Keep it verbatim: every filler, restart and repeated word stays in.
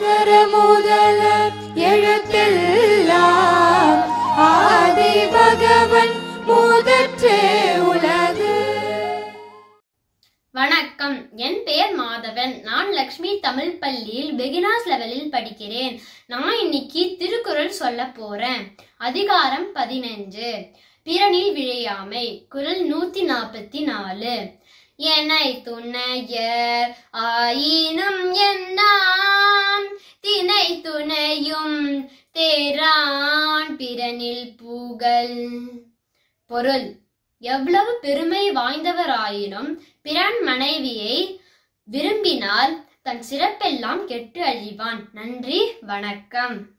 அகர முதல எழுத்தெல்லாம் ஆதி பகவன் முதற்றே உலகு. வணக்கம், என் பெயர் மாதவன். நான் லக்ஷ்மி தமிழ் பள்ளியில் பிகினர்ஸ் லெவலில் படிக்கிறேன். நான் இன்னைக்கு திருக்குறள் சொல்ல போறேன். அதிகாரம் பதினஞ்சு, பிறனில் விழையாமை. குறள் நூத்தி நாற்பத்தி நாலு. எனை துணையர் ஆயினும் என்னாம் தினை துணையும் தேரான் பிறனில் புகழ். பொருள்: எவ்வளவு பெருமை வாய்ந்தவராயினும் பிறன் மனைவியை விரும்பினால் தன் சிறப்பெல்லாம் கெட்டு அழிவான். நன்றி, வணக்கம்.